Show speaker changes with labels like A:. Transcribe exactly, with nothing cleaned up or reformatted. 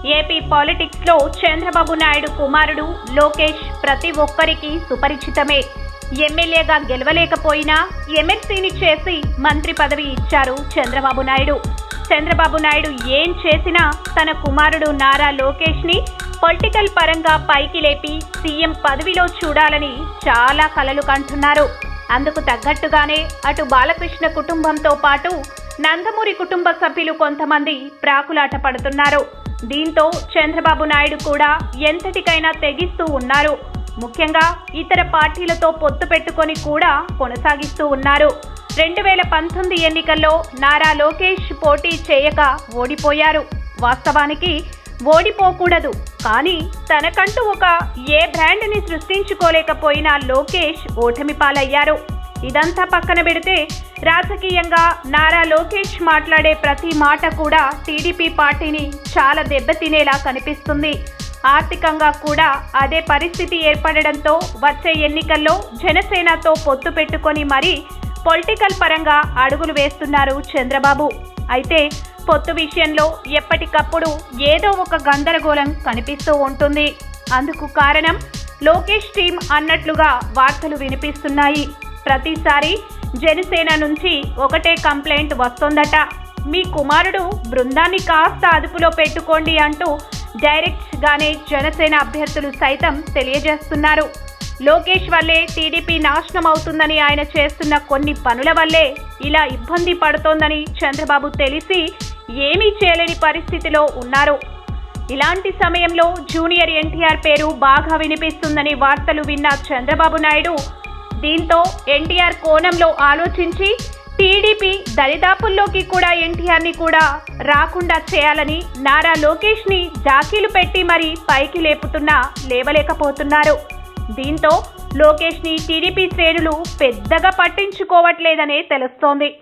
A: AP politics లో చంద్రబాబు నాయుడు కుమారుడు లోకేష్ ప్రతి ఒక్కరికి సుపరిచితమే. ఎమ్మెల్యేగా గెలవలేకపోయినా ఎమ్మెల్సీని చేసి మంత్రి పదవి ఇచ్చారు చంద్రబాబు నాయుడు. చంద్రబాబు నాయుడు ఏం చేసినా తన కుమారుడు నారా లోకేష్ ని పొలిటికల్ పరంగా పైకి లేపి సీఎం పదవిలో చూడాలని చాలా కలలు కంటున్నారు. అందుకు తగ్గట్టుగానే అటు బాలకృష్ణ కుటుంబంతో పాటు నందమూరి కుటుంబ సభ్యులు కొంతమంది ప్రాకులాట పడుతున్నారు. దీంతో చంద్రబాబు నాయుడు కూడా ఎంతటికైనా తెగిస్తూ ఉన్నారు. ముఖ్యంగా ఇతర పార్టీలతో పొత్తు పెట్టుకొని కూడా కొనసాగిస్తూ ఉన్నారు. రెండు వేల పంతొమ్మిది ఎన్నికల్లో నారా లోకేష్ పోటీ చేయక ఓడిపోయారు. వాస్తవానికి ఓడిపోకూడదు, కానీ తనకంటూ ఒక ఏ బ్రాండ్ని సృష్టించుకోలేకపోయిన లోకేష్ ఓటమి పాలయ్యారు. ఇదంతా పక్కన పెడితే రాజకీయంగా నారా లోకేష్ మాట్లాడే ప్రతి మాట కూడా టీడీపీ పార్టీని చాలా దెబ్బతినేలా కనిపిస్తుంది. ఆర్థికంగా కూడా అదే పరిస్థితి ఏర్పడడంతో వచ్చే ఎన్నికల్లో జనసేనతో పొత్తు పెట్టుకొని మరీ పొలిటికల్ పరంగా అడుగులు వేస్తున్నారు చంద్రబాబు. అయితే పొత్తు విషయంలో ఎప్పటికప్పుడు ఏదో ఒక గందరగోళం కనిపిస్తూ ఉంటుంది. అందుకు కారణం లోకేష్ టీం అన్నట్లుగా వార్తలు వినిపిస్తున్నాయి. ప్రతిసారి జనసేన నుంచి ఒకటే కంప్లైంట్ వస్తోందట, మీ కుమారుడు బృందాన్ని కాస్త అదుపులో పెట్టుకోండి అంటూ డైరెక్ట్ గానే జనసేన అభ్యర్థులు సైతం తెలియజేస్తున్నారు. లోకేష్ వల్లే టీడీపీ నాశనం అవుతుందని, ఆయన చేస్తున్న కొన్ని పనుల వల్లే ఇలా ఇబ్బంది పడుతోందని చంద్రబాబు తెలిసి ఏమీ చేయలేని పరిస్థితిలో ఉన్నారు. ఇలాంటి సమయంలో జూనియర్ ఎన్టీఆర్ పేరు బాగా వినిపిస్తుందని వార్తలు విన్న చంద్రబాబు నాయుడు దీంతో ఎన్టీఆర్ కోణంలో ఆలోచించి టీడీపీ దరిదాపుల్లోకి కూడా ఎన్టీఆర్ ని కూడా రాకుండా చేయాలని నారా లోకేష్ ని జాకీలు పెట్టి మరీ పైకి లేపుతున్నా లేవలేకపోతున్నారు. దీంతో లోకేష్ ని టీడీపీ శ్రేణులు పెద్దగా పట్టించుకోవట్లేదనే తెలుస్తోంది.